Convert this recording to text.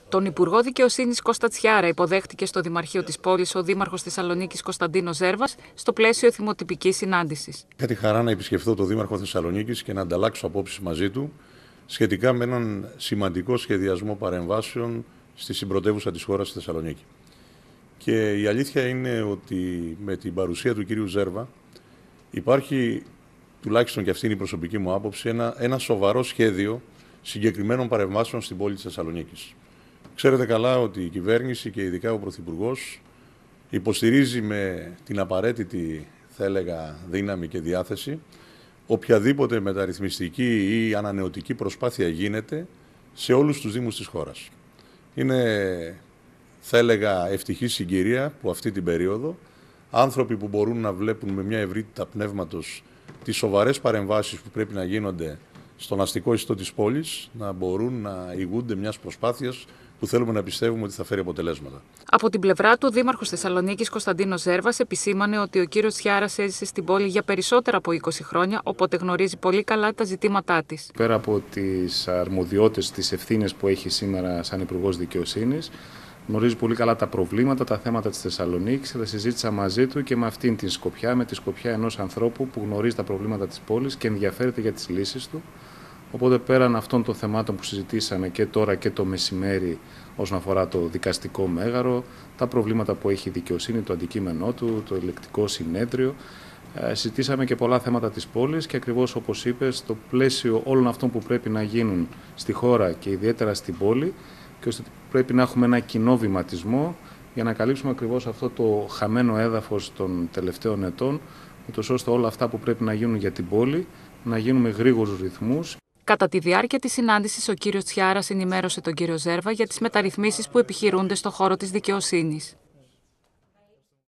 Τον Υπουργό Δικαιοσύνης Κώστα Τσιάρα υποδέχτηκε στο Δημαρχείο της πόλης ο Δήμαρχος Θεσσαλονίκης Κωνσταντίνος Ζέρβας στο πλαίσιο εθιμοτυπικής συνάντησης. Είχα τη χαρά να επισκεφθώ τον Δήμαρχο Θεσσαλονίκης και να ανταλλάξω απόψεις μαζί του σχετικά με έναν σημαντικό σχεδιασμό παρεμβάσεων στη συμπρωτεύουσα της χώρας, στη Θεσσαλονίκη. Και η αλήθεια είναι ότι με την παρουσία του κυρίου Ζέρβα υπάρχει, τουλάχιστον και αυτή είναι η προσωπική μου άποψη, ένα σοβαρό σχέδιο συγκεκριμένων παρεμβάσεων στην πόλη της Θεσσαλονίκης. Ξέρετε καλά ότι η κυβέρνηση και ειδικά ο Πρωθυπουργός υποστηρίζει με την απαραίτητη, θα έλεγα, δύναμη και διάθεση οποιαδήποτε μεταρρυθμιστική ή ανανεωτική προσπάθεια γίνεται σε όλους τους δήμους της χώρας. Είναι, θα έλεγα, ευτυχή συγκυρία που αυτή την περίοδο άνθρωποι που μπορούν να βλέπουν με μια ευρύτητα πνεύματος τις σοβαρές παρεμβάσεις που πρέπει να γίνονται στον αστικό ιστό της πόλης, να μπορούν να ηγούνται μιας προσπάθειας που θέλουμε να πιστεύουμε ότι θα φέρει αποτελέσματα. Από την πλευρά του, ο Δήμαρχος Θεσσαλονίκης Κωνσταντίνος Ζέρβας επισήμανε ότι ο κύριος Τσιάρας έζησε στην πόλη για περισσότερα από 20 χρόνια, οπότε γνωρίζει πολύ καλά τα ζητήματά της. Πέρα από τις αρμοδιότητες, τις ευθύνες που έχει σήμερα σαν Υπουργός Δικαιοσύνης, γνωρίζει πολύ καλά τα προβλήματα, τα θέματα της Θεσσαλονίκης και τα συζήτησα μαζί του και με αυτήν την σκοπιά, με τη σκοπιά ενός ανθρώπου που γνωρίζει τα προβλήματα της πόλης και ενδιαφέρεται για τις λύσεις του. Οπότε πέραν αυτών των θεμάτων που συζητήσαμε και τώρα και το μεσημέρι όσον αφορά το δικαστικό μέγαρο, τα προβλήματα που έχει η δικαιοσύνη, το αντικείμενό του, το ελεκτικό συνέδριο, συζητήσαμε και πολλά θέματα της πόλης και ακριβώς όπως είπες, στο πλαίσιο όλων αυτών που πρέπει να γίνουν στη χώρα και ιδιαίτερα στην πόλη και ώστε πρέπει να έχουμε ένα κοινό βηματισμό για να καλύψουμε ακριβώς αυτό το χαμένο έδαφος των τελευταίων ετών, ούτως ώστε όλα αυτά που πρέπει να γίνουν για την πόλη να γίνουν με γρήγορους ρυθμούς. Κατά τη διάρκεια της συνάντησης, ο κύριος Τσιάρας ενημέρωσε τον κύριο Ζέρβα για τις μεταρρυθμίσεις που επιχειρούνται στον χώρο της δικαιοσύνης.